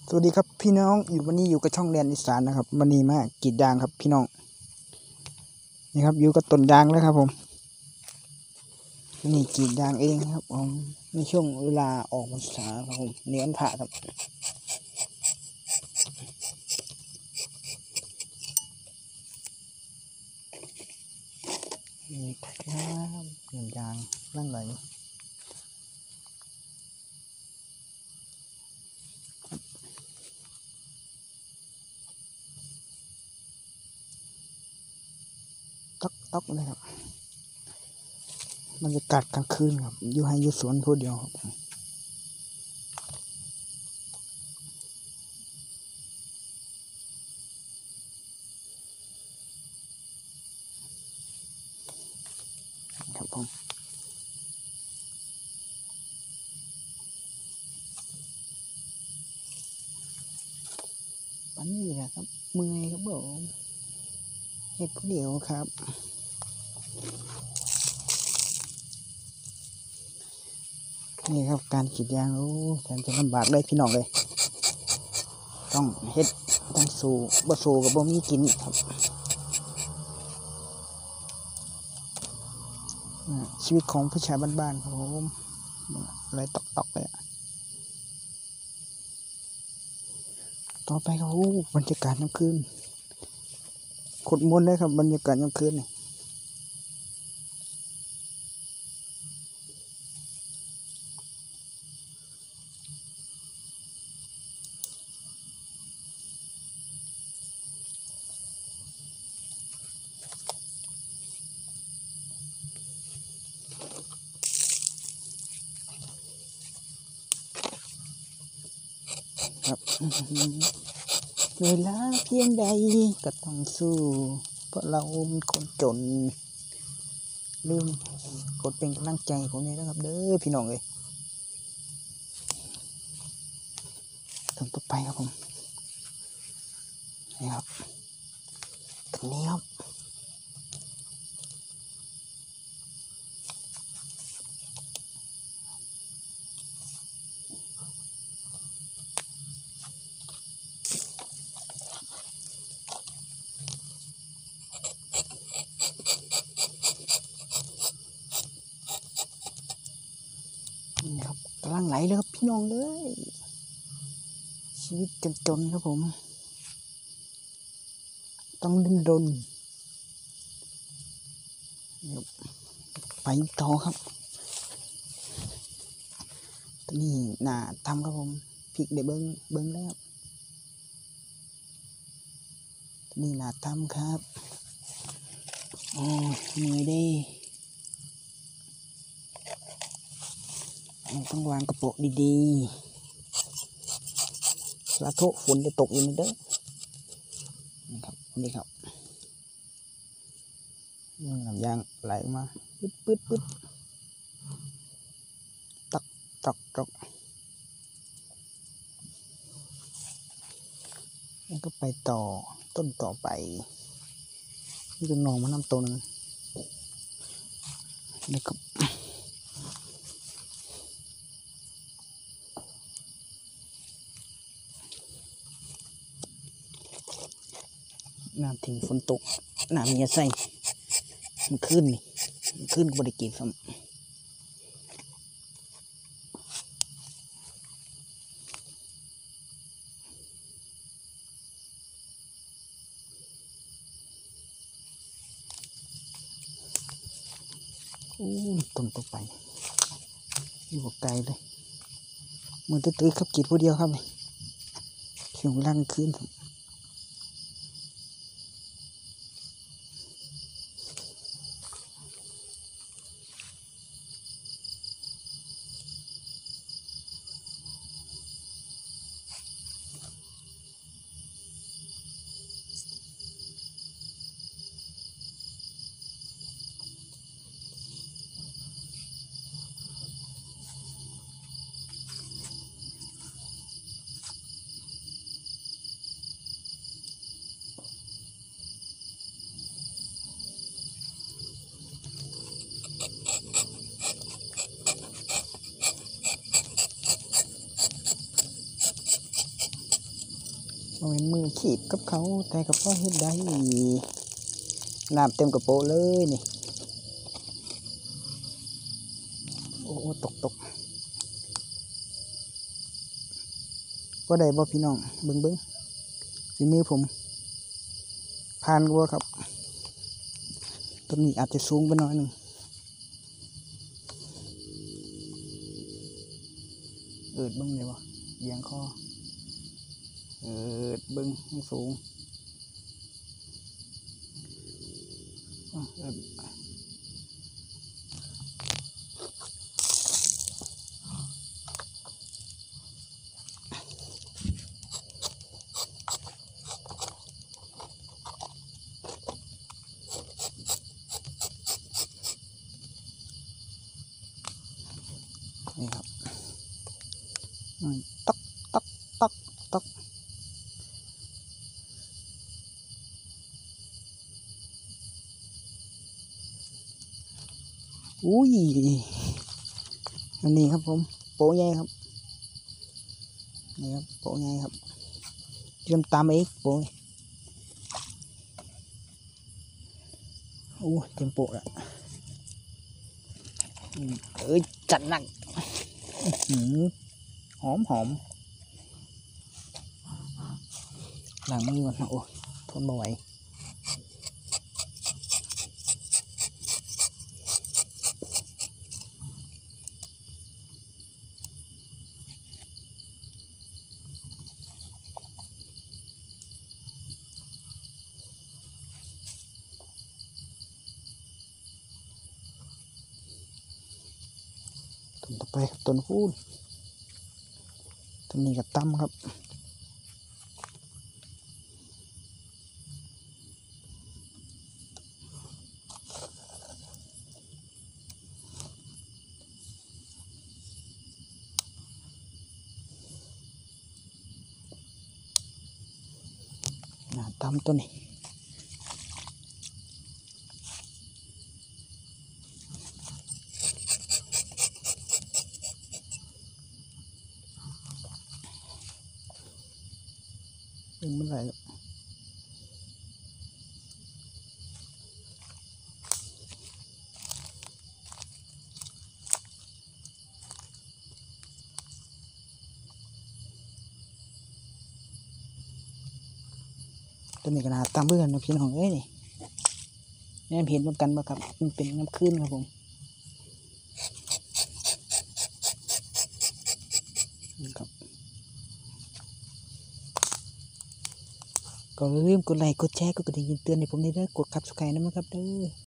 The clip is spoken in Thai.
สวัสดีครับพี่น้องวันนี้อยู่กับช่องเรียนอีสานนะครับวันนี้มากรีดยางครับพี่น้องนี่ครับอยู่กับต้นยางแล้วครับผมนี่กรีดยางเองครับผมในช่วงเวลาออกพรรษาครับผมเนื้อผ่าครับนี่ครับเนื้อยางนั่งไหลต๊อกเลยครับบรรยากาศกลางคืนครับอยู่ให้อยู่สวนพูดเดียวครับครับผมวันนี้แหละครับเมื่อยครับผมเห็ดผู้เดียวครับนี่ครับการกรีดยางแสนจะลำบากเลยพี่น้องเลยต้องเฮ็ดต้องสู้บ่สู้กับบ่มีกินครับชีวิตของผู้ชายบ้านๆครับผมอะไรตอกเลยต่อไปครับบรรยากาศกลางคืนขดมนเลยครับบรรยากาศกลางคืนนี่ครับเวลาเพียงใดก็ต้องสู้เพราะเราเป็นคนจนลืมกดเป็นกำลังใจผมนี่นะครับเด้อพี่น้องเลยถึงต่อไปครับผมนี่ครับตรงนี้ครับนี่ครับกำลังไหลเลยครับพี่น้องเลยชีวิตจนครับผมต้องดิ้นรนไปต่อครับนี่น่าทำครับผมพริกได้เบิ้งแล้วนี่น่าทำครับอ๋อเหนื่อยดิต้องวางกระโปะดีๆละโถฝนจะตกอยู่นี่เด้อนี่ครับนี่ครับน้ำยางไหลมาปึ๊ดตอกแล้วก็ไปต่อต้นต่อไปนี่เป็นหนองมะน้ำต้นนี่ครับน้ำทิ้งฝนตกน้ำเมียใส่มันขึ้นก็บริกิจครับต้นต่อไปอยู่ไกลเลยมือตื้อครับกีดผู้เดียวครับช่วงเวลากลางคืนบ่เป็นมือขีบกับเขาแต่กับพ่อเฮ็ดได้น้ำเต็มกระโปรงเลยนี่โอ้ตกบ่ได้บ่พี่น้องเบิ่งฝีมือผมผ่านกว่าครับต้นนี้อาจจะสูงไปหน่อยหนึ่งเอิดเบิ่งเลยวะเอียงคอเอิดเบิ่งสูงเอิดนี่ครับตักตักตักตักอุ้ยอันนี้ครับผมโปะใหญ่ครับนี่ครับโปะใหญ่ครับเริ่มตามเองโปะโอ้เต็มโปะแล้วเอ้ยจัดหนักหอมหลังมือก่อนโอ้ทนไม่ไหวต้นต่อไปต้นคูนต้นนี้ก็ตั้มครับตั้มต้นนี้เป็นเมื่อไหร่ต้นนี้ก็น่าตั้มเพื่อนนะพี่น้องเอ้ยนี่แม่เห็นเหมือนกันป่ะครับมันเป็นน้ำขึ้นครับผมครับก็อย่าลืมกดไลค์กดแชร์กดกระดิ่งเตือนให้ผมได้ด้วยกด Subscribe นะครับเด้อ